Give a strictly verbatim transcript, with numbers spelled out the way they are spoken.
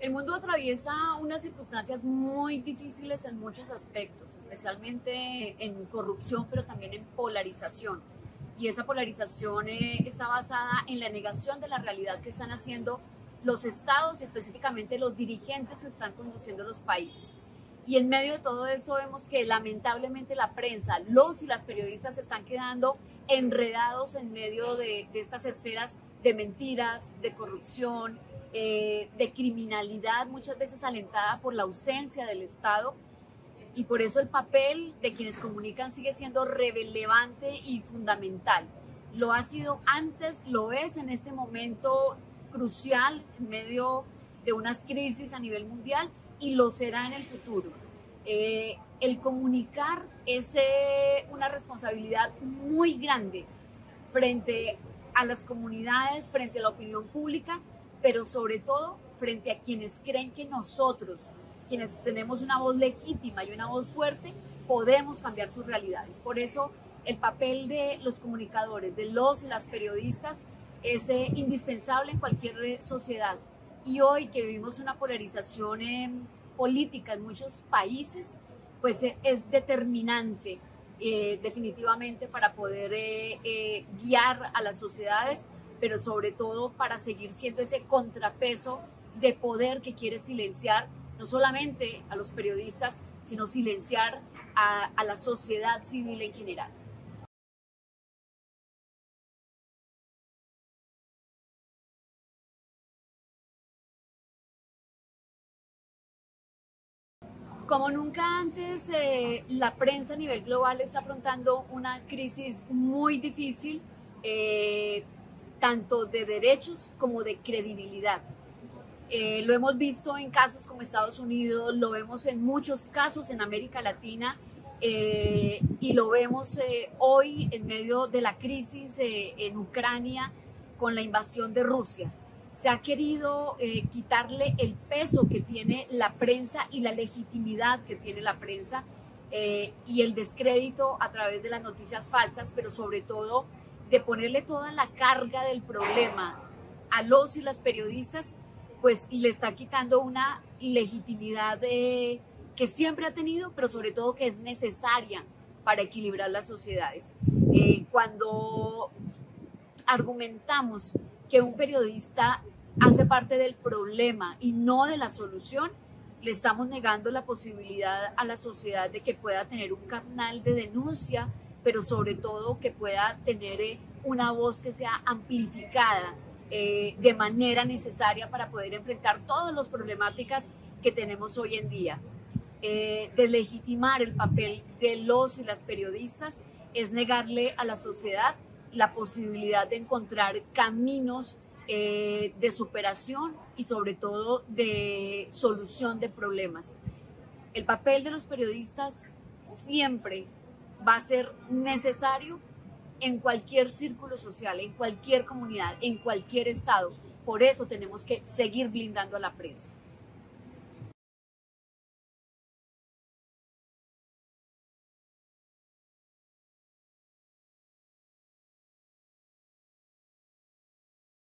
El mundo atraviesa unas circunstancias muy difíciles en muchos aspectos, especialmente en corrupción, pero también en polarización. Y esa polarización eh, está basada en la negación de la realidad que están haciendo los estados y específicamente los dirigentes que están conduciendo los países. Y en medio de todo esto vemos que lamentablemente la prensa, los y las periodistas se están quedando enredados en medio de, de estas esferas de mentiras, de corrupción, eh, de criminalidad, muchas veces alentada por la ausencia del Estado. Y por eso el papel de quienes comunican sigue siendo relevante y fundamental. Lo ha sido antes, lo es en este momento crucial en medio de unas crisis a nivel mundial y lo será en el futuro. Eh, el comunicar es eh, una responsabilidad muy grande frente a las comunidades, frente a la opinión pública, pero sobre todo frente a quienes creen que nosotros, quienes tenemos una voz legítima y una voz fuerte, podemos cambiar sus realidades. Por eso el papel de los comunicadores, de los y las periodistas, es eh, indispensable en cualquier sociedad. Y hoy que vivimos una polarización eh, política en muchos países, pues eh, es determinante eh, definitivamente para poder eh, eh, guiar a las sociedades, pero sobre todo para seguir siendo ese contrapeso de poder que quiere silenciar no solamente a los periodistas, sino silenciar a, a la sociedad civil en general. Como nunca antes, eh, la prensa a nivel global está afrontando una crisis muy difícil, eh, tanto de derechos como de credibilidad. Eh, lo hemos visto en casos como Estados Unidos, lo vemos en muchos casos en América Latina eh, y lo vemos eh, hoy en medio de la crisis eh, en Ucrania con la invasión de Rusia. Se ha querido eh, quitarle el peso que tiene la prensa y la legitimidad que tiene la prensa eh, y el descrédito a través de las noticias falsas, pero sobre todo de ponerle toda la carga del problema a los y las periodistas, pues le está quitando una legitimidad eh, que siempre ha tenido, pero sobre todo que es necesaria para equilibrar las sociedades. Eh, cuando argumentamos que un periodista hace parte del problema y no de la solución, le estamos negando la posibilidad a la sociedad de que pueda tener un canal de denuncia, pero sobre todo que pueda tener eh, una voz que sea amplificada eh, de manera necesaria para poder enfrentar todas las problemáticas que tenemos hoy en día. Eh, deslegitimar el papel de los y las periodistas es negarle a la sociedad la posibilidad de encontrar caminos eh, de superación y sobre todo de solución de problemas. El papel de los periodistas siempre va a ser necesario en cualquier círculo social, en cualquier comunidad, en cualquier estado. Por eso tenemos que seguir blindando a la prensa.